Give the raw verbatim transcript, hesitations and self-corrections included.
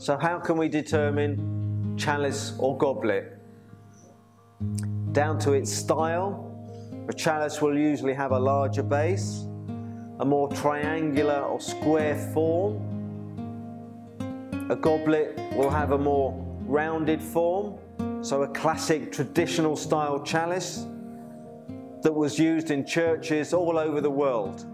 So how can we determine chalice or goblet? Down to its style. A chalice will usually have a larger base, a more triangular or square form. A goblet will have a more rounded form, so a classic traditional style chalice that was used in churches all over the world.